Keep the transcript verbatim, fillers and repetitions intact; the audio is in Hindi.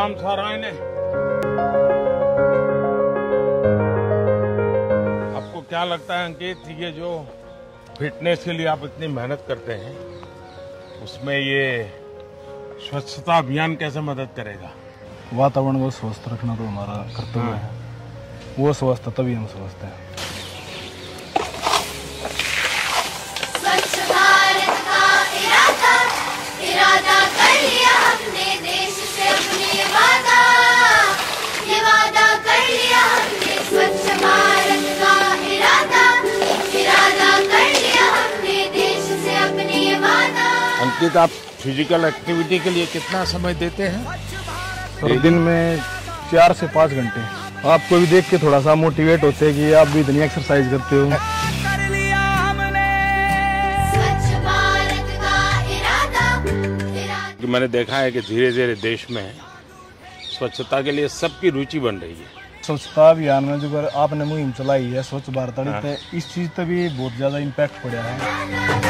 राम सारायण। आपको क्या लगता है अंकित, ये जो फिटनेस के लिए आप इतनी मेहनत करते हैं, उसमें ये स्वच्छता अभियान कैसे मदद करेगा? वातावरण को स्वस्थ रखना तो हमारा कर्तव्य है। वो स्वस्थ तभी हम स्वस्थ हैं। स्वच्छ भारत का इरादा इरादा कर लिया हमने, देश से अपने वादा ये वादा कर लिया हमने। स्वच्छ भारत का इरादा इरादा कर लिया हमने, देश से अपने वादा। अंकित, आप फिजिकल एक्टिविटी के लिए कितना समय देते हैं? और दिन में चार से पाँच घंटे। आपको भी देख के थोड़ा सा मोटिवेट होते हैं कि आप भी इतनी एक्सरसाइज करते हो। स्वच्छ भारत का इरादा इरादा। मैंने देखा है कि धीरे धीरे देश में स्वच्छता के लिए सबकी रुचि बन रही है। स्वच्छता अभियान में जो आपने मुहिम चलाई है स्वच्छ भारत, इस चीज पे भी बहुत ज्यादा इम्पैक्ट पड़ा है।